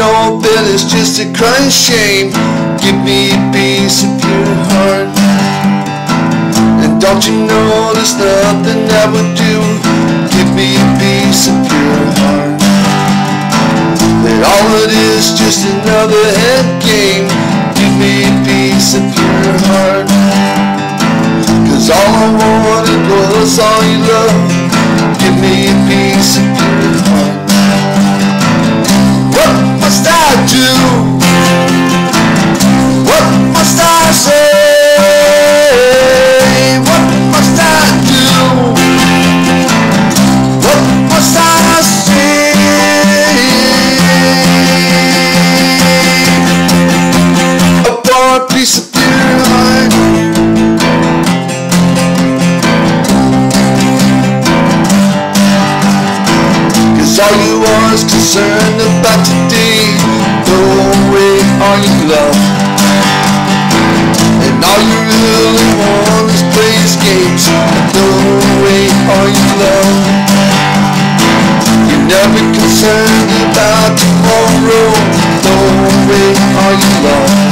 know that it's just a crying shame? Give me a piece of your heart. And don't you know there's nothing I would do? Give me a piece of your heart. That all it is just another head game. Give me a piece of your heart. 'Cause all I wanted was all your love. Give me a piece of your heart. What must I do? What must I say? What must I do? What must I say? For a piece of your heart. All you was concerned about today, throw away all your love. And all you really want is play these games, throw away all your love. You're never concerned about tomorrow, throw away all your love.